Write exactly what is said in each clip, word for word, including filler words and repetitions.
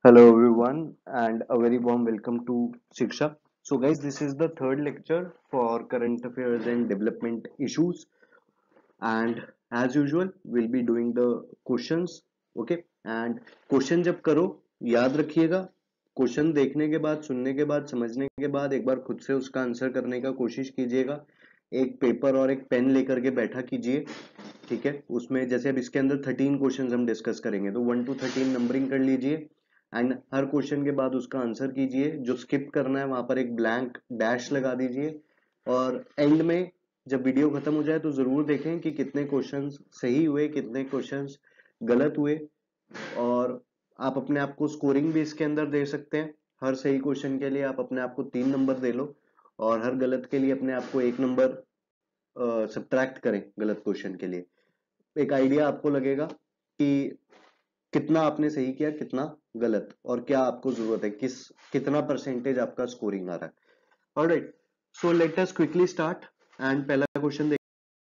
Hello everyone and a very warm welcome to Shiksha. So guys, this is the third lecture for current affairs and development issues, and as usual we'll be doing the questions. Okay, and question जब करो याद रखिएगा, question देखने के बाद, सुनने के बाद, समझने के बाद एक बार खुद से उसका आंसर करने का कोशिश कीजिएगा। एक पेपर और एक पेन लेकर के बैठा कीजिए। ठीक है, उसमें जैसे अब इसके अंदर थर्टीन क्वेश्चन हम डिस्कस करेंगे, तो वन टू थर्टीन नंबरिंग कर लीजिए एंड हर क्वेश्चन के बाद उसका आंसर कीजिए। जो स्किप करना है वहां पर एक ब्लैंक डैश लगा दीजिए, और एंड में जब वीडियो खत्म हो जाए तो जरूर देखें कि कितने क्वेश्चंस सही हुए, कितने क्वेश्चंस गलत हुए। और आप अपने आप को स्कोरिंग भी इसके अंदर दे सकते हैं। हर सही क्वेश्चन के लिए आप अपने आप को तीन नंबर दे लो, और हर गलत के लिए अपने आप को एक नंबर सब्ट्रैक्ट करें गलत क्वेश्चन के लिए। एक आइडिया आपको लगेगा कि कितना आपने सही किया, कितना गलत, और क्या आपको जरूरत है, किस कितना परसेंटेज आपका स्कोरिंग आ रहा है। Alright, so let us quickly start. And पहला क्वेश्चन देख,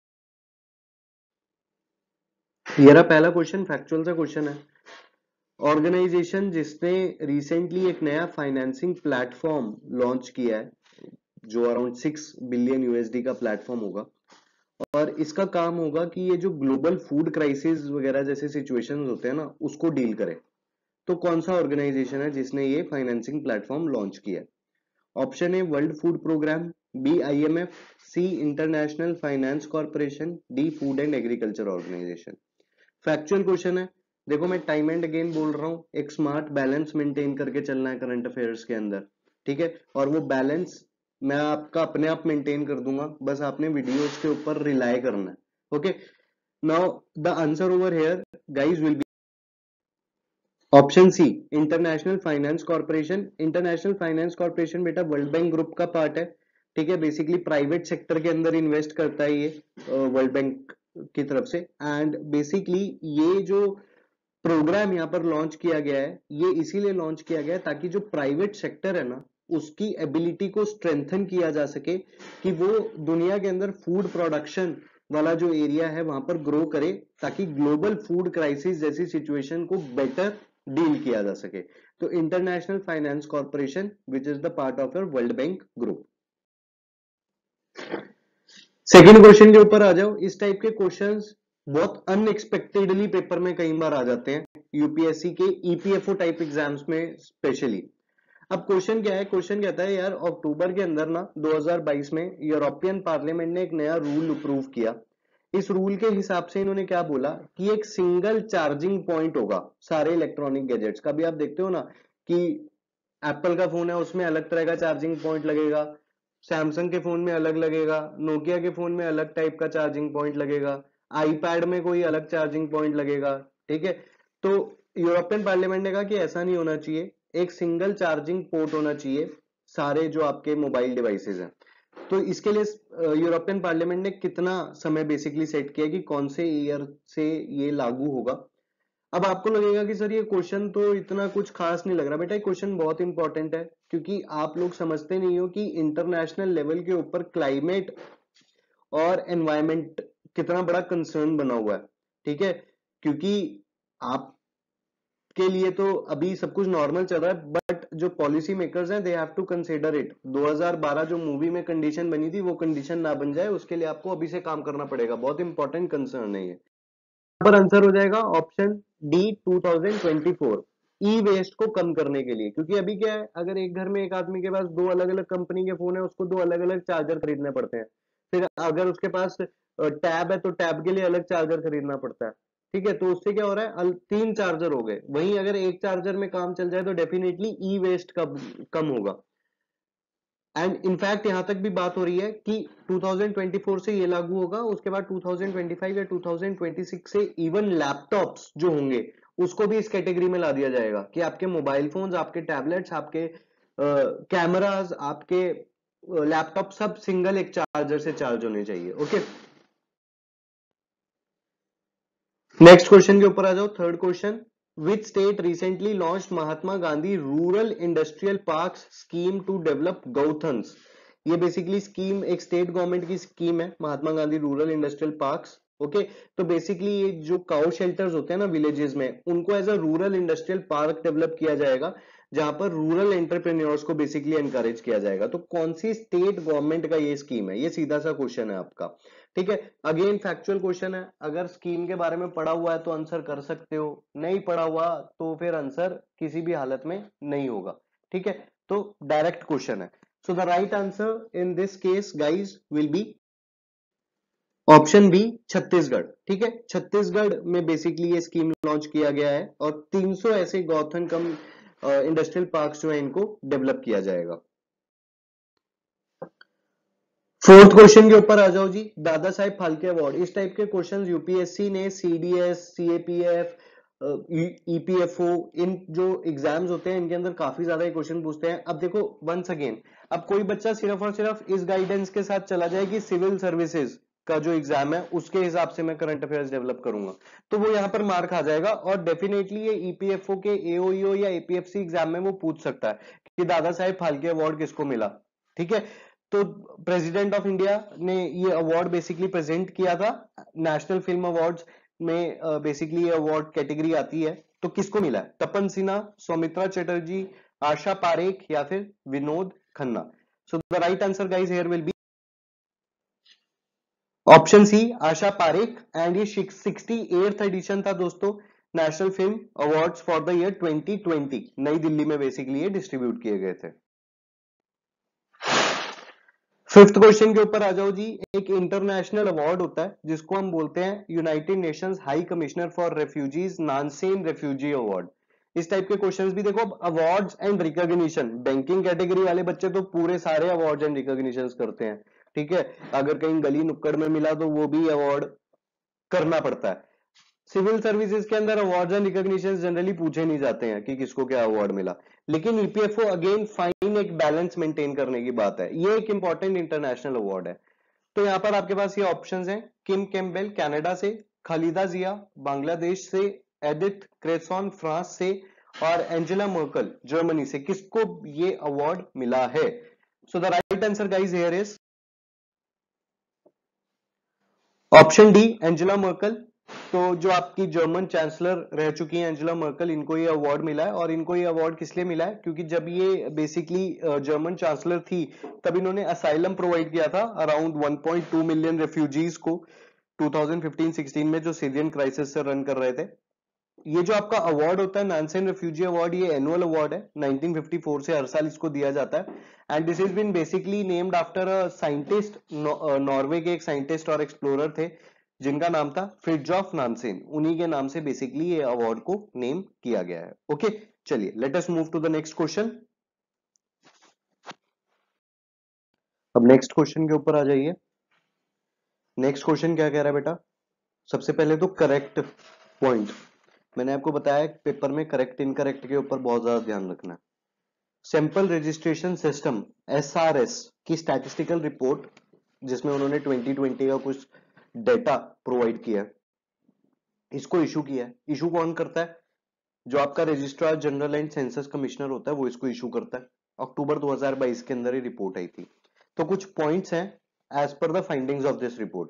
ये रहा पहला क्वेश्चन, फैक्चुअल सा क्वेश्चन है। ऑर्गेनाइजेशन जिसने रिसेंटली एक नया फाइनेंसिंग प्लेटफॉर्म लॉन्च किया है, जो अराउंड सिक्स बिलियन यूएसडी का प्लेटफॉर्म होगा, और इसका काम होगा कि ये जो ग्लोबल फूड क्राइसिस वगैरह जैसे सिचुएशंस होते हैं ना, उसको डील करे। तो कौन सा ऑर्गेनाइजेशन है जिसने ये फाइनेंसिंग प्लेटफॉर्म लॉन्च किया है? Option A world food programme, B IMF, C international finance corporation, D food and agriculture organisation. Factual question है। देखो, मैं टाइम एंड अगेन बोल रहा हूं, एक स्मार्ट बैलेंस मेंटेन करके चलना है करंट अफेयर्स के अंदर। ठीक है, और वो बैलेंस मैं आपका अपने आप मेंटेन कर दूंगा, बस आपने वीडियोस के ऊपर रिलाई करना है। Okay, now the answer over here guys will be option C, international finance corporation. International finance corporation बेटा वर्ल्ड बैंक ग्रुप का पार्ट है। ठीक है, बेसिकली प्राइवेट सेक्टर के अंदर इन्वेस्ट करता है ये, वर्ल्ड बैंक की तरफ से। एंड बेसिकली ये जो प्रोग्राम यहाँ पर लॉन्च किया गया है, ये इसीलिए लॉन्च किया गया है ताकि जो प्राइवेट सेक्टर है ना, उसकी एबिलिटी को स्ट्रेंथन किया जा सके, कि वो दुनिया के अंदर फूड प्रोडक्शन वाला जो एरिया है वहां पर ग्रो करे, ताकि ग्लोबल फूड क्राइसिस जैसी सिचुएशन को बेटर डील किया जा सके। तो international finance corporation which is the part of your world bank group. Second question के ऊपर आ जाओ। इस टाइप के क्वेश्चंस बहुत अनएक्सपेक्टेडली पेपर में कई बार आ जाते हैं, यूपीएससी के ईपीएफओ टाइप एग्जाम्स में स्पेशली। अब क्वेश्चन क्या है? क्वेश्चन कहता है यार, अक्टूबर के अंदर ना दो हज़ार बाईस में यूरोपियन पार्लियामेंट ने एक नया रूल अप्रूव किया। इस रूल के हिसाब से इन्होंने क्या बोला कि एक सिंगल चार्जिंग पॉइंट होगा सारे इलेक्ट्रॉनिक गैजेट्स का। भी आप देखते हो ना कि एप्पल का फोन है, उसमें अलग तरह का चार्जिंग पॉइंट लगेगा, सैमसंग के फोन में अलग लगेगा, नोकिया के फोन में अलग टाइप का चार्जिंग पॉइंट लगेगा, आईपैड में कोई अलग चार्जिंग पॉइंट लगेगा। ठीक है, तो यूरोपियन पार्लियामेंट ने कहा कि ऐसा नहीं होना चाहिए, एक सिंगल चार्जिंग पोर्ट होना चाहिए सारे जो आपके मोबाइल डिवाइसेस हैं। तो इसके लिए यूरोपियन पार्लियामेंट ने कितना समय बेसिकली सेट किया कि कौन से ईयर से ये लागू होगा। अब आपको लगेगा कि सर ये क्वेश्चन तो इतना कुछ खास नहीं लग रहा। बेटा, ये क्वेश्चन बहुत इंपॉर्टेंट है, क्योंकि आप लोग समझते नहीं हो कि इंटरनेशनल लेवल के ऊपर क्लाइमेट और एनवायरमेंट कितना बड़ा कंसर्न बना हुआ है। ठीक है, क्योंकि आप के लिए तो अभी सब कुछ नॉर्मल चल रहा है, बट जो पॉलिसी मेकर्स हैं they have to consider it. दो हज़ार बारह जो मूवी में कंडीशन बनी थी, वो कंडीशन ना बन जाए, उसके लिए आपको अभी से काम करना पड़ेगा। बहुत इंपॉर्टेंट कंसर्न है ये। पर आंसर हो जाएगा option D two thousand twenty four, e waste को कम करने के लिए। क्योंकि अभी क्या है, अगर एक घर में एक आदमी के पास दो अलग अलग कंपनी के फोन है, उसको दो अलग अलग चार्जर खरीदने पड़ते हैं। फिर अगर उसके पास टैब है तो टैब के लिए अलग चार्जर खरीदना पड़ता है। ठीक है, तो उससे क्या हो रहा है, अल- तीन चार्जर हो गए। वहीं अगर एक चार्जर में काम चल जाए तो डेफिनेटली ई वेस्ट कम कम होगा। एंड इनफैक्ट यहां तक भी बात हो रही है कि टू थाउजेंड ट्वेंटी फोर से ये लागू होगा, उसके बाद टू थाउजेंड ट्वेंटी फाइव या टू थाउजेंड ट्वेंटी सिक्स से इवन लैपटॉप्स जो होंगे उसको भी इस कैटेगरी में ला दिया जाएगा, कि आपके मोबाइल फोन्स, आपके टैबलेट्स, आपके कैमरास, आपके लैपटॉप सब सिंगल एक चार्जर से चार्ज होने चाहिए। ओके, नेक्स्ट क्वेश्चन के ऊपर आ जाओ। Third question, which state recently launch Mahatma Gandhi rural industrial parks scheme to develop Gauthans. ये बेसिकली स्कीम एक स्टेट गवर्नमेंट की स्कीम है, Mahatma Gandhi rural industrial parks. Okay okay? तो बेसिकली ये जो काउ शेल्टर्स होते हैं ना विलेजेस में, उनको as a rural industrial park develop किया जाएगा, जहां पर रूरल एंटरप्रेन्योर्स को बेसिकली एनकरेज किया जाएगा। तो कौन सी स्टेट गवर्नमेंट का ये स्कीम है, ये सीधा सा क्वेश्चन है आपका। ठीक है, अगेन फैक्चुअल क्वेश्चन है, अगर स्कीम के बारे में पढ़ा हुआ है तो आंसर कर सकते हो, नहीं पढ़ा हुआ तो फिर आंसर किसी भी हालत में नहीं होगा। ठीक है, तो डायरेक्ट क्वेश्चन है। So the right answer in this case guys will be option B, Chhattisgarh. ठीक है, छत्तीसगढ़ में बेसिकली ये स्कीम लॉन्च किया गया है और तीन सौ ऐसे गौथन कम इंडस्ट्रियल पार्क्स जो है इनको डेवलप किया जाएगा। फोर्थ क्वेश्चन के ऊपर आ जाओ जी, दादा साहेब फाल्के अवार्ड। इस टाइप के क्वेश्चन यूपीएससी ने सीडीएस, सीएपीएफ, ईपीएफओ, इन जो एग्जाम्स होते हैं इनके अंदर काफी ज्यादा क्वेश्चन पूछते हैं। अब देखो वंस अगेन, अब कोई बच्चा सिर्फ और सिर्फ इस गाइडेंस के साथ चला जाए कि सिविल सर्विसेज का जो एग्जाम है उसके हिसाब से मैं करंट अफेयर्स डेवलप करूंगा, तो वो यहाँ पर मार्क आ जाएगा। और डेफिनेटली ये ईपीएफओ के एओईओ या एपीएफसी एग्जाम में वो पूछ सकता है कि दादा साहेब फाल्के अवार्ड किसको मिला। ठीक है, तो प्रेसिडेंट ऑफ इंडिया ने ये अवार्ड बेसिकली प्रेजेंट किया था, नेशनल फिल्म अवार्ड्स में बेसिकली ये अवार्ड कैटेगरी आती है। तो किसको मिला है, तपन सिन्हा, सौमित्रा चटर्जी, आशा पारेख या फिर Vinod Khanna. So the right answer guys here will be option C, Asha Parekh. And ये सिक्सटी एट्थ एडिशन था दोस्तों national film awards for the year twenty twenty, New Delhi में बेसिकली ये डिस्ट्रीब्यूट किए गए थे। फिफ्थ क्वेश्चन के ऊपर आ जाओ जी, एक इंटरनेशनल अवार्ड होता है जिसको हम बोलते हैं United Nations high commissioner for refugees Nansen refugee award. इस टाइप के क्वेश्चंस भी देखो, awards and recognition, banking category वाले बच्चे तो पूरे सारे अवार्ड्स एंड रिकॉग्निशंस करते हैं। ठीक है, अगर कहीं गली नुक्कड़ में मिला तो वो भी अवार्ड करना पड़ता है। सिविल सर्विसेज के अंदर अवार्ड्स एंड रिकॉग्निशंस जनरली पूछे नहीं जाते हैं कि किसको क्या अवार्ड मिला, लेकिन ईपीएफओ अगेन फाइन एक बैलेंस मेंटेन करने की बात है, ये एक इंपॉर्टेंट इंटरनेशनल अवार्ड है। तो यहां पर आपके पास ये ऑप्शंस हैं, किम कैम्पबेल कनाडा से, खालिदा जिया बांग्लादेश से, एडिथ क्रेसॉन फ्रांस से और एंजेला मर्कल जर्मनी से, किसको ये अवार्ड मिला है। So the right answer guys here is option D, Angela Merkel. तो जो आपकी जर्मन चांसलर रह चुकी हैं एंजेला मर्कल, इनको ये अवार्ड मिला है। और इनको ये अवार्ड किस लिए मिला है, क्योंकि जब ये बेसिकली जर्मन चांसलर थी तब इन्होंने असाइलम प्रोवाइड किया था around one point two million refugees को टू थाउजेंड फिफ्टीन सिक्सटीन में, जो सीरियन क्राइसिस से रन कर रहे थे। ये जो आपका अवार्ड होता है नानसेन रेफ्यूजी अवार्ड, ये एनुअल अवार्ड है, नाइनटीन फिफ्टी फोर से हर साल इसको दिया जाता है। And this is been basically named after a scientist, Norway के एक साइंटिस्ट और एक्सप्लोरर थे जिनका नाम था फ्रिड्जॉफ नानसेन, उन्हीं के नाम से बेसिकली ये अवार्ड को नेम किया गया है। Okay okay? चलिए let us move to the next question. अब नेक्स्ट क्वेश्चन के ऊपर आ जाइए। नेक्स्ट क्वेश्चन क्या कह रहा है बेटा, सबसे पहले तो करेक्ट पॉइंट, मैंने आपको बताया पेपर में करेक्ट इनकरेक्ट के ऊपर बहुत ज्यादा ध्यान रखना है। सैंपल रजिस्ट्रेशन सिस्टम एसआरएस की स्टैटिस्टिकल रिपोर्ट, जिसमें उन्होंने ट्वेंटी ट्वेंटी का कुछ डेटा प्रोवाइड किया है, इसको इशू किया है। इशू कौन करता है, जो आपका registrar general and census commissioner होता है वो इसको इशू करता है। अक्टूबर दो हज़ार बाईस के अंदर ये रिपोर्ट आई थी। तो कुछ पॉइंट्स हैं as per the findings of this report.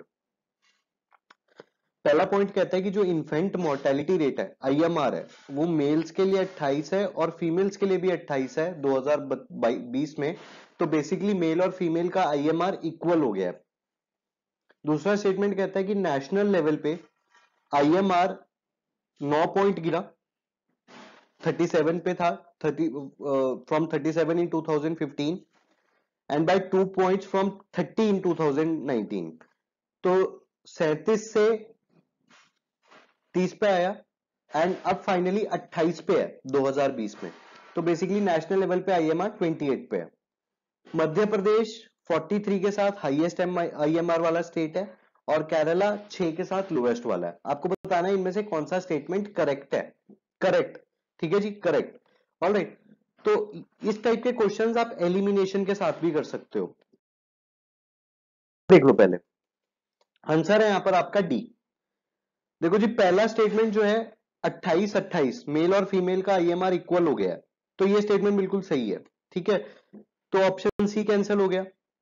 पहला पॉइंट कहता है कि जो इन्फेंट मोर्टेलिटी रेट है आईएमआर है, वो मेल्स के लिए अट्ठाईस है और फीमेल्स के लिए भी अट्ठाईस है दो हज़ार बीस में। तो बेसिकली मेल और फीमेल का आईएमआर इक्वल हो गया है। दूसरा स्टेटमेंट कहता है कि नेशनल लेवल पे आईएमआर नौ पॉइंट गिरा, सैंतीस पे था, thirty from thirty seven in two thousand fifteen and by two points from thirty in two thousand nineteen. तो सैंतीस से तीस पे आया एंड अब फाइनली अट्ठाईस पे है दो हज़ार बीस में। तो बेसिकली नेशनल लेवल पे आईएमआर अट्ठाईस पे है। मध्य प्रदेश तैंतालीस के साथ हाईएस्ट आईएमआर वाला स्टेट है और केरला छह के साथ लोएस्ट वाला है। आपको बताना है इनमें से कौन सा स्टेटमेंट करेक्ट है। करेक्ट, ठीक है जी, करेक्ट। ऑलराइट, तो इस टाइप के क्वेश्चंस आप एलिमिनेशन के साथ भी कर सकते हो। देख लो पहले आंसर है यहां पर आपका डी। देखो जी, पहला स्टेटमेंट जो है अट्ठाईस अट्ठाईस मेल और फीमेल का आईएमआर इक्वल हो गया है, तो ये स्टेटमेंट बिल्कुल सही है। ठीक है, तो ऑप्शन सी कैंसिल हो गया।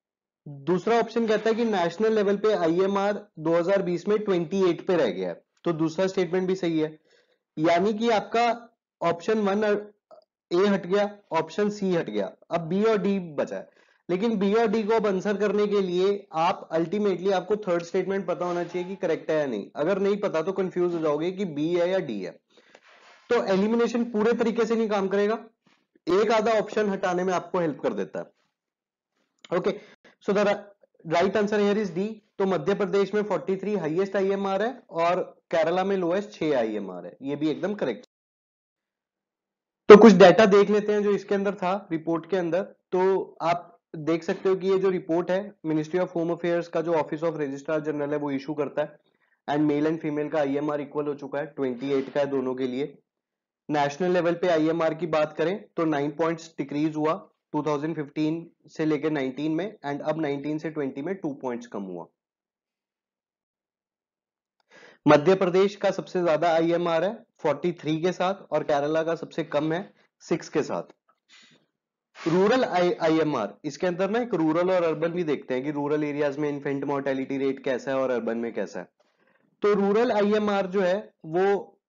दूसरा ऑप्शन कहता है कि नेशनल लेवल पे आईएमआर दो हज़ार बीस में अट्ठाईस पे रह गया है, तो दूसरा स्टेटमेंट भी सही है, यानी कि आपका ऑप्शन वन ए हट गया, ऑप्शन सी हट गया, अब बी और डी बचा है। लेकिन बी और डी को अब आंसर करने के लिए आप अल्टीमेटली आपको थर्ड स्टेटमेंट पता होना चाहिए कि करेक्ट है या नहीं। अगर नहीं पता तो कंफ्यूज हो जाओगे कि बी है या डी है। तो एलिमिनेशन पूरे तरीके से नहीं काम करेगा, एक आधा ऑप्शन हटाने में आपको हेल्प कर देता है। Okay, so the right answer here is D. तो मध्य प्रदेश में तैंतालीस हाईएस्ट आईएमआर है और केरला में लोएस्ट छह आईएमआर है, ये भी एकदम करेक्ट। तो कुछ डाटा देख लेते हैं जो इसके अंदर था रिपोर्ट के अंदर। तो आप देख सकते हो कि ये जो रिपोर्ट है मिनिस्ट्री ऑफ होम अफेयर्स का जो ऑफिस ऑफ रजिस्ट्रार जनरल है वो इशू करता है, एंड मेल एंड फीमेल का आईएमआर इक्वल हो चुका है, अट्ठाईस का है दोनों के लिए। नेशनल लेवल पे आईएमआर की बात करें तो नाइन पॉइंट्स डिक्रीज हुआ दो हज़ार पंद्रह से लेकर उन्नीस में, एंड अब उन्नीस से बीस में टू पॉइंट्स कम हुआ। मध्य प्रदेश का सबसे ज्यादा आईएमआर है तैंतालीस के साथ, और केरला का सबसे कम है छह के साथ। रूरल आईएमआर, इसके अंदर ना एक रूरल और अर्बन भी देखते हैं कि रूरल एरियाज में इन्फेंट मोर्टेलिटी रेट कैसा है और अर्बन में कैसा है। तो रूरल आईएमआर जो है वो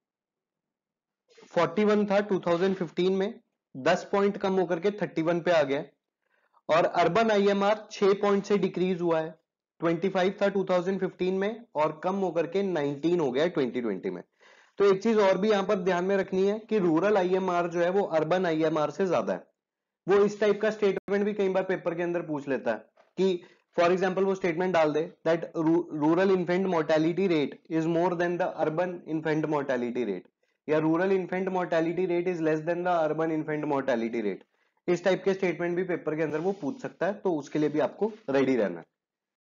इकतालीस था दो हज़ार पंद्रह में, दस पॉइंट कम होकर के इकतीस पे आ गया, और अर्बन आईएमआर छह पॉइंट से डिक्रीज हुआ है, पच्चीस था दो हज़ार पंद्रह में और कम होकर के उन्नीस हो गया है दो हज़ार बीस में। तो एक चीज और भी यहां पर ध्यान में रखनी है कि रूरल आईएमआर जो है वो अर्बन आईएमआर से ज्यादा है। वो इस टाइप का स्टेटमेंट भी कई बार पेपर के अंदर पूछ लेता है कि फॉर एग्जांपल वो स्टेटमेंट डाल दे that rural infant mortality rate is more than the urban infant mortality rate, या rural infant mortality rate is less than the urban infant mortality rate. इस टाइप के स्टेटमेंट भी पेपर के अंदर वो पूछ सकता है, तो उसके लिए भी आपको रेडी रहना है।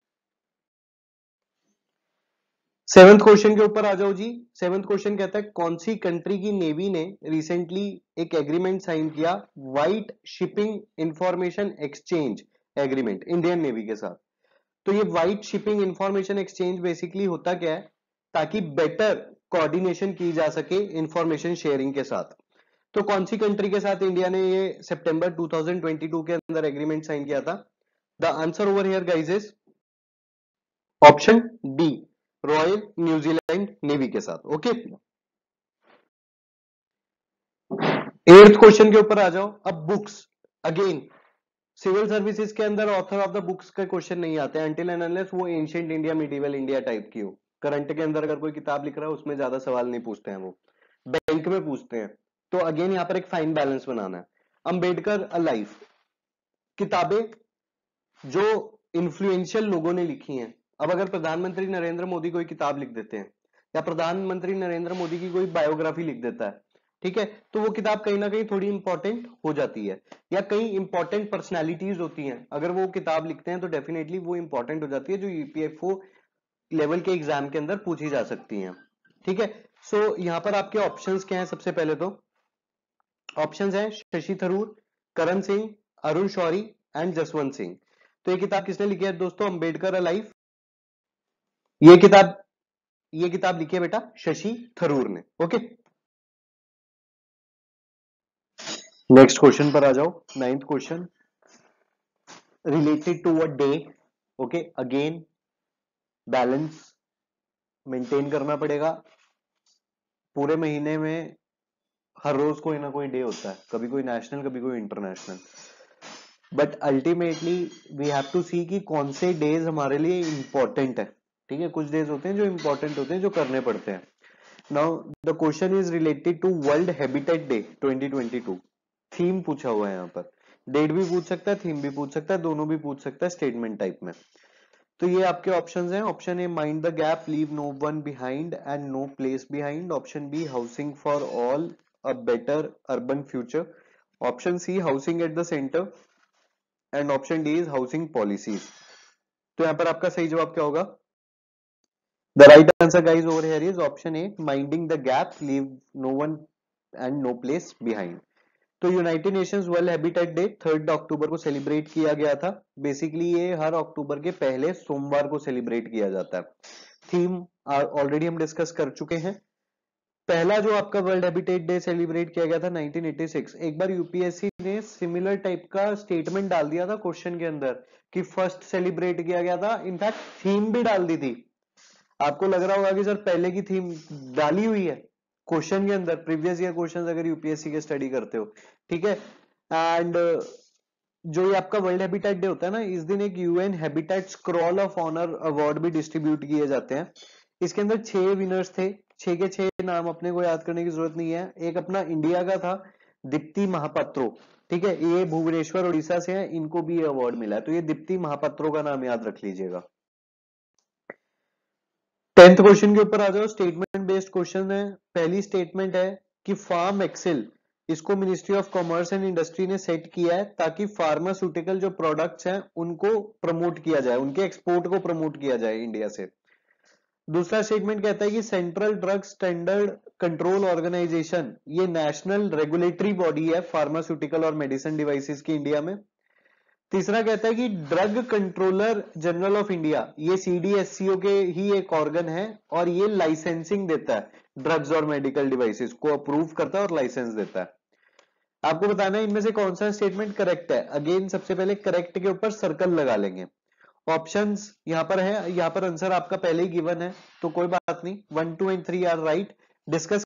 सेवंथ क्वेश्चन के ऊपर आ जाओ जी। सेवंथ क्वेश्चन कहता है कौन सी कंट्री की नेवी ने रिसेंटली एक एग्रीमेंट साइन किया white shipping information exchange agreement Indian navy के साथ। तो ये white shipping information exchange basically होता क्या है, ताकि बेटर कोऑर्डिनेशन की जा सके इंफॉर्मेशन शेयरिंग के साथ। तो कौन सी कंट्री के साथ इंडिया ने ये सितंबर दो हज़ार बाईस के अंदर एग्रीमेंट साइन किया था? The answer over here guys is option D, royal New Zealand navy के साथ। ओके, एट्थ क्वेश्चन के ऊपर आ जाओ। अब बुक्स, अगेन सिविल सर्विसेज के अंदर ऑथर ऑफ द बुक्स का क्वेश्चन नहीं आते हैं अनटिल एंड अनलेस वो ancient India medieval India type की हो। करंट के अंदर अगर कोई किताब लिख रहा है उसमें ज्यादा सवाल नहीं पूछते हैं, वो बैंक में पूछते हैं। तो अगेन यहाँ पर एक फाइन बैलेंस बनाना है। अंबेडकर अ लाइफ, किताबें जो इन्फ्लुएंशियल लोगों ने लिखी हैं। अब अगर प्रधानमंत्री नरेंद्र मोदी कोई किताब लिख देते हैं, या प्रधानमंत्री नरेंद्र मोदी की कोई बायोग्राफी लिख देता है, ठीक है, तो वो किताब कहीं ना कहीं थोड़ी इंपॉर्टेंट हो जाती है, या कई इंपॉर्टेंट पर्सनैलिटीज होती हैं, अगर वो किताब लिखते हैं तो डेफिनेटली वो इंपॉर्टेंट हो जाती है, जो यूपीएफओ लेवल के एग्जाम के अंदर पूछी जा सकती हैं। ठीक है, सो so, यहां पर आपके ऑप्शंस क्या हैं? सबसे पहले तो ऑप्शंस हैं शशि थरूर, करण सिंह, अरुण शौरी एंड जसवंत सिंह। तो ये किताब किसने लिखी है दोस्तों? Ambedkar a life. ये किताब ये किताब लिखी है बेटा शशि थरूर ने। ओके, नेक्स्ट क्वेश्चन पर आ जाओ। Ninth question related to a day. Okay, again balance maintain करना पड़ेगा। पूरे महीने में हर रोज कोई ना कोई डे होता है, कभी कोई नेशनल कभी कोई international, but ultimately we have to see कि कौन से डेज हमारे लिए इंपॉर्टेंट है। ठीक है, कुछ डेज होते हैं जो इंपॉर्टेंट होते हैं, जो करने पड़ते हैं। Now the question is related to world habitat day twenty twenty two. Theme पूछा हुआ है यहाँ पर, डेट भी पूछ सकता है, थीम भी पूछ सकता है, दोनों भी पूछ सकता है स्टेटमेंट टाइप में। तो ये आपके ऑप्शंस हैं। Option A mind the gap, leave no one behind and no place behind. Option B housing for all, a better urban future. Option C housing at the centre, and option D is housing policies. तो यहां पर आपका सही जवाब क्या होगा? The right answer guys over here is option A, minding the gap, leave no one and no place behind. तो United Nations world habitat day third October को सेलिब्रेट किया गया था। बेसिकली ये हर अक्टूबर के पहले सोमवार को सेलिब्रेट किया जाता है। थीम ऑलरेडी हम डिस्कस कर चुके हैं। पहला जो आपका वर्ल्ड हैबिटेट डे सेलिब्रेट किया गया था नाइनटीन एटी सिक्स, एक बार यूपीएससी ने सिमिलर टाइप का स्टेटमेंट डाल दिया था क्वेश्चन के अंदर कि फर्स्ट सेलिब्रेट किया गया था, इनफैक्ट थीम भी डाल दी थी। आपको लग रहा होगा कि सर पहले की थीम डाली हुई है क्वेश्चन के अंदर, प्रीवियस ईयर क्वेश्चंस अगर यूपीएससी के स्टडी करते हो, ठीक है। एंड जो ये आपका वर्ल्ड हैबिटेट डे होता है ना, इस दिन एक UN habitat scroll of honour award भी डिस्ट्रीब्यूट किए जाते हैं। इसके अंदर छह विनर्स थे, छह के छह नाम अपने को याद करने की जरूरत नहीं है। एक अपना इंडिया का था दीप्ति महापात्रो, ठीक है, ये भुवनेश्वर उड़ीसा से है, इनको भी ये अवार्ड मिला है, तो ये दीप्ति महापात्रो का नाम याद रख लीजिएगा। टेंथ क्वेश्चन के ऊपर आ जाओ, स्टेटमेंट बेस्ड क्वेश्चन है। पहली स्टेटमेंट है कि फार्म एक्सेल, इसको ministry of commerce and industry ने सेट किया है ताकि फार्मास्यूटिकल जो प्रोडक्ट्स हैं उनको प्रमोट किया जाए, उनके एक्सपोर्ट को प्रमोट किया जाए इंडिया से। दूसरा स्टेटमेंट कहता है कि central drug standard control organisation, ये नेशनल रेगुलेटरी बॉडी है फार्मास्यूटिकल और मेडिसिन डिवाइसेस की इंडिया में। तीसरा कहता है कि drug controller general of India, ये सीडीएससीओ के ही एक ऑर्गन है और ये लाइसेंसिंग देता है ड्रग्स और मेडिकल डिवाइसेस को, अप्रूव करता है और लाइसेंस देता है। आपको बताना है इनमें से कौन सा स्टेटमेंट करेक्ट है। अगेन सबसे पहले करेक्ट के ऊपर सर्कल लगा लेंगे। ऑप्शंस यहां पर है, यहां पर आंसर आपका पहले ही गिवन है तो कोई बात नहीं, one two and three are right. Discuss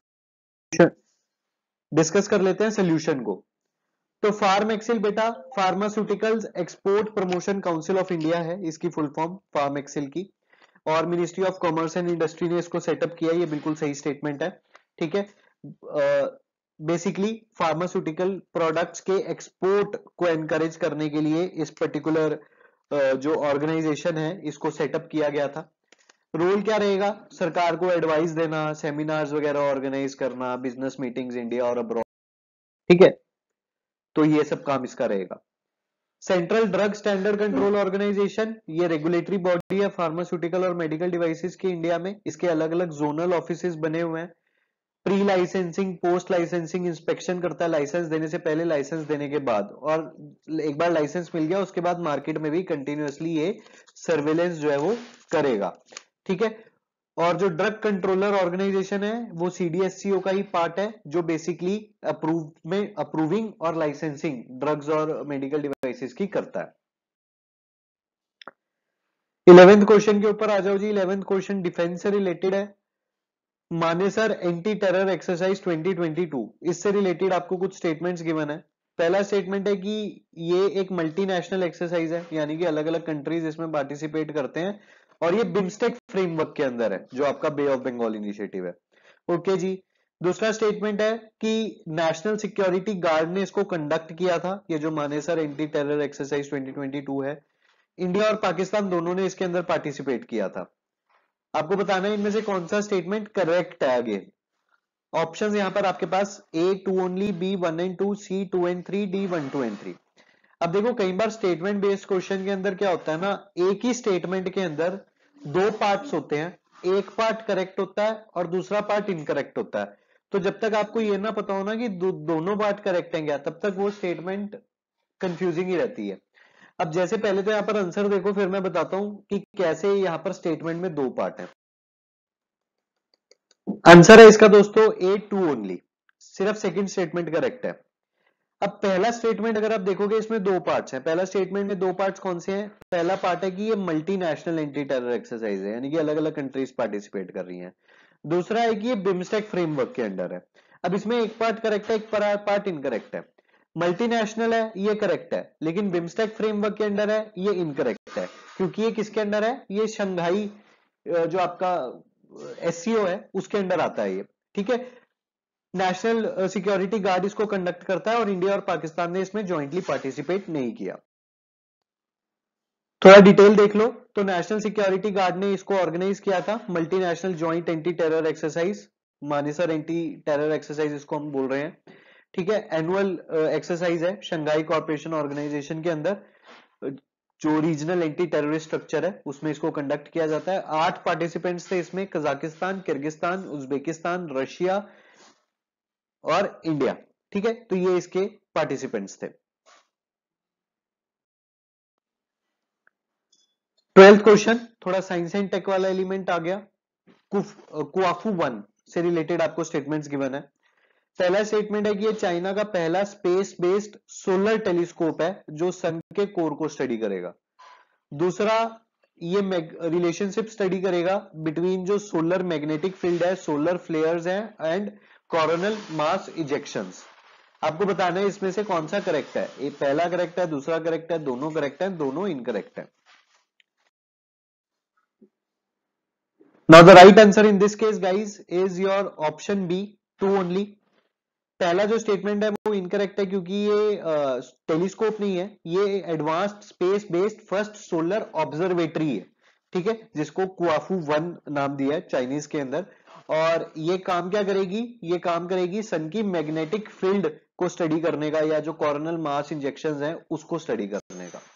discuss कर लेते हैं सोल्यूशन को। तो फार्म एक्सेल बेटा pharmaceuticals export promotion council of India है इसकी फुल फॉर्म फार्म एक्सेल की, और ministry of commerce and industry ने इसको सेटअप किया, ये बिल्कुल सही स्टेटमेंट है, ठीक है। बेसिकली फार्मास्यूटिकल प्रोडक्ट्स के एक्सपोर्ट को एनकरेज करने के लिए इस पर्टिकुलर जो ऑर्गेनाइजेशन है इसको सेटअप किया गया था। रोल क्या रहेगा, सरकार को एडवाइस देना, सेमिनार्स वगैरह ऑर्गेनाइज करना, बिजनेस मीटिंग्स इंडिया और अब्रॉड, ठीक है, तो ये सब काम इसका रहेगा। Central drug standard control organisation, ये रेगुलेटरी बॉडी है फार्मास्यूटिकल और मेडिकल डिवाइसेस की इंडिया में, इसके अलग अलग जोनल ऑफिसेस बने हुए हैं। Pre licensing post licensing inspection करता है, लाइसेंस देने से पहले, लाइसेंस देने के बाद, और एक बार लाइसेंस मिल गया उसके बाद मार्केट में भी कंटिन्यूअसली ये सर्वेलेंस जो है वो करेगा, ठीक है। और जो ड्रग कंट्रोलर ऑर्गेनाइजेशन है वो सीडीएससीओ का ही पार्ट है, जो बेसिकली अप्रूव में अप्रूविंग और लाइसेंसिंग ड्रग्स और मेडिकल डिवाइसेस की करता है। इलेवेंथ क्वेश्चन के ऊपर आ जाओ जी। इलेवेंथ क्वेश्चन डिफेंस से रिलेटेड है। Manesar anti terror exercise twenty twenty two, इससे रिलेटेड आपको कुछ स्टेटमेंट्स गिवन है। पहला स्टेटमेंट है कि ये एक मल्टीनेशनल एक्सरसाइज है, यानी कि अलग अलग कंट्रीज इसमें पार्टिसिपेट करते हैं, और ये बिम्स्टेक फ्रेमवर्क के अंदर है जो आपका बे ऑफ बंगाल इनिशिएटिव है, ओके जी। दूसरा स्टेटमेंट है कि नेशनल सिक्योरिटी गार्ड ने इसको कंडक्ट किया था, ये जो Manesar anti terror exercise twenty twenty two है, इंडिया और पाकिस्तान दोनों ने इसके अंदर पार्टिसिपेट किया था। आपको बताना है इनमें से कौन सा स्टेटमेंट करेक्ट है। अगेन ऑप्शंस यहां पर आपके पास A two only, B one and two, C two and three, D one two and three. अब देखो कई बार स्टेटमेंट बेस्ड क्वेश्चन के अंदर क्या होता है ना, एक ही स्टेटमेंट के अंदर दो पार्ट्स होते हैं, एक पार्ट करेक्ट होता है और दूसरा पार्ट इनकरेक्ट होता है। तो जब तक आपको ये ना पता हो ना कि दो, दोनों पार्ट करेक्ट हैं क्या, तब तक वो स्टेटमेंट कंफ्यूजिंग ही रहती है। अब जैसे पहले तो यहां पर आंसर देखो, फिर मैं बताता हूं कि कैसे यहां पर स्टेटमेंट में दो पार्ट है। आंसर है इसका दोस्तों ए टू ओनली, सिर्फ सेकंड स्टेटमेंट करेक्ट है। अब पहला स्टेटमेंट अगर आप देखोगे इसमें दो पार्ट्स हैं। पहला स्टेटमेंट में दो पार्ट्स कौन से हैं, पहला पार्ट है कि ये मल्टीनेशनल एंटी टेरर एक्सरसाइज है, यानी कि अलग अलग कंट्रीज पार्टिसिपेट कर रही हैं। दूसरा है कि ये बिम्स्टेक फ्रेमवर्क के अंडर है। अब इसमें एक पार्ट करेक्ट है, एक पार्ट इनकरेक्ट है। मल्टीनेशनल है ये करेक्ट है, लेकिन बिम्स्टेक फ्रेमवर्क के अंडर है ये इनकरेक्ट है, क्योंकि ये किसके अंडर है, ये शंघाई जो आपका एससीओ है उसके अंडर आता है ये, ठीक है। नेशनल सिक्योरिटी गार्ड इसको कंडक्ट करता है और इंडिया और पाकिस्तान ने इसमें ज्वाइंटली पार्टिसिपेट नहीं किया। थोड़ा डिटेल देख लो तो नेशनल सिक्योरिटी गार्ड ने इसको ऑर्गेनाइज किया था, multinational joint anti terror exercise, Manesar anti terror exercise इसको हम बोल रहे हैं, ठीक है। एनुअल एक्सरसाइज है शंघाई कॉर्पोरेशन ऑर्गेनाइजेशन के अंदर, जो रीजनल एंटी टेररिस्ट स्ट्रक्चर है उसमें इसको कंडक्ट किया जाता है। आठ पार्टिसिपेंट्स थे इसमें, कजाकिस्तान, किर्गिस्तान, उज्बेकिस्तान, रशिया और इंडिया, ठीक है। तो ये इसके पार्टिसिपेंट्स थे। ट्वेल्थ क्वेश्चन थोड़ा साइंस एंड टेक वाला एलिमेंट आ गया। कुआफू वन, से रिलेटेड आपको स्टेटमेंट्स गिवन है। पहला स्टेटमेंट है कि ये चाइना का पहला स्पेस बेस्ड सोलर टेलीस्कोप है जो सन के कोर को स्टडी करेगा। दूसरा, ये रिलेशनशिप स्टडी करेगा बिटवीन जो सोलर मैग्नेटिक फील्ड है, सोलर फ्लेयर्स हैं एंड कोरोनल मास इजेक्शंस। आपको बताना है इसमें से कौन सा करेक्ट है। ये पहला करेक्ट है, दूसरा करेक्ट है, दोनों करेक्ट है, दोनों इनकरेक्ट है। Now the right answer in this case guys is your option B, two only. पहला जो स्टेटमेंट है वो इनकरेक्ट है क्योंकि ये टेलीस्कोप नहीं है, ये advanced space based first solar observatory है, ठीक है, जिसको कुआफू वन नाम दिया है चाइनीज के अंदर। और ये काम क्या करेगी, ये काम करेगी सन की मैग्नेटिक फील्ड को स्टडी करने का, या जो कोरोनल मास इंजेक्शंस हैं उसको स्टडी करने का।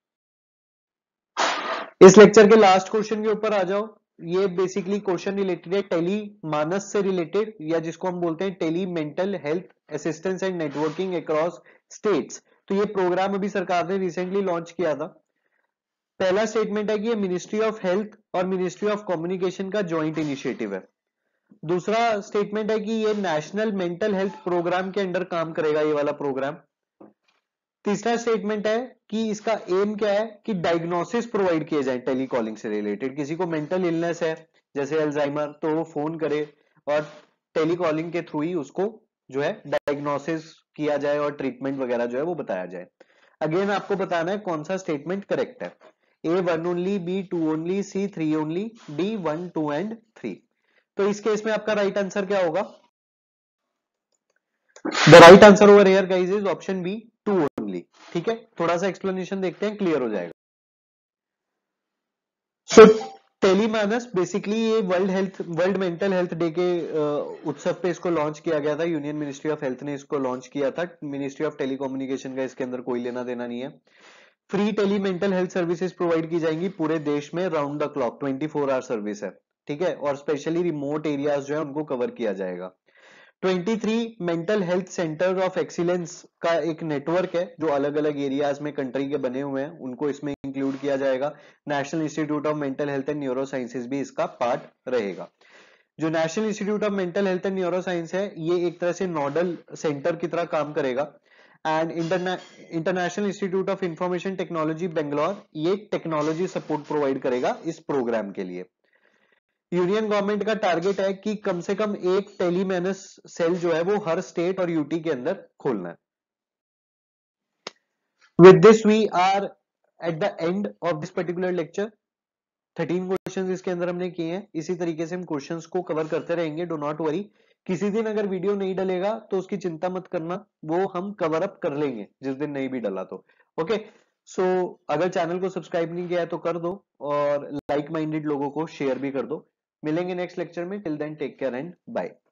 इस लेक्चर के लास्ट क्वेश्चन के ऊपर आ जाओ। ये बेसिकली क्वेश्चन रिलेटेड है टेली मानस से रिलेटेड, या जिसको हम बोलते हैं tele mental health assistance and networking across states. तो ये प्रोग्राम अभी सरकार ने रिसेंटली लॉन्च किया था। पहला स्टेटमेंट है कि ये मिनिस्ट्री ऑफ हेल्थ और मिनिस्ट्री ऑफ कम्युनिकेशन का ज्वाइंट इनिशिएटिव है। दूसरा स्टेटमेंट है कि ये नेशनल मेंटल हेल्थ प्रोग्राम के अंडर काम करेगा, ये वाला प्रोग्राम। तीसरा स्टेटमेंट है कि इसका एम क्या है कि डायग्नोसिस प्रोवाइड किए जाए टेलीकॉलिंग से रिलेटेड। किसी को मेंटल इलनेस है जैसे अल्जाइमर, तो वो फोन करे और टेलीकॉलिंग के थ्रू ही उसको जो है डायग्नोसिस किया जाए और ट्रीटमेंट वगैरह जो है वो बताया जाए। अगेन आपको बताना है कौन सा स्टेटमेंट करेक्ट है। A one only, B two only, C three only, D one two and three. तो इस केस में आपका राइट आंसर क्या होगा? The right answer over here guys is option B, two only. ठीक है, थोड़ा सा एक्सप्लेनेशन देखते हैं, क्लियर हो जाएगा। सो टेलीमानस बेसिकली ये world health world mental health day के उत्सव पे इसको लॉन्च किया गया था। यूनियन मिनिस्ट्री ऑफ हेल्थ ने इसको लॉन्च किया था। मिनिस्ट्री ऑफ टेलीकम्युनिकेशन का इसके अंदर कोई लेना देना नहीं है। Free tele mental health services provide की जाएंगी पूरे देश में, round the clock twenty four hour service है, ठीक है। और स्पेशली रिमोट एरियाज जो है उनको कवर किया जाएगा। तेईस mental health centre of excellence का एक नेटवर्क है जो अलग अलग एरियाज में कंट्री के बने हुए हैं, उनको इसमें इंक्लूड किया जाएगा। National institute of mental health and neuro sciences भी इसका पार्ट रहेगा। जो national institute of mental health and neuro science है, ये एक तरह से नोडल सेंटर की तरह काम करेगा। And international institute of information technology Bangalore ये टेक्नोलॉजी सपोर्ट प्रोवाइड करेगा इस प्रोग्राम के लिए। यूनियन गवर्नमेंट का टारगेट है कि कम से कम एक टेलीमेनस सेल जो है वो हर स्टेट और यूटी के अंदर खोलना है। With this we are at the end of this particular lecture. Thirteen questions इसके अंदर हमने किए हैं। इसी तरीके से हम क्वेश्चंस को कवर करते रहेंगे, डो नॉट वरी। किसी दिन अगर वीडियो नहीं डलेगा तो उसकी चिंता मत करना, वो हम कवर अप कर लेंगे जिस दिन नहीं भी डला तो। ओके, सो अगर चैनल को सब्सक्राइब नहीं किया है तो कर दो, और लाइक माइंडेड लोगों को शेयर भी कर दो। मिलेंगे नेक्स्ट लेक्चर में। Till then take care and bye.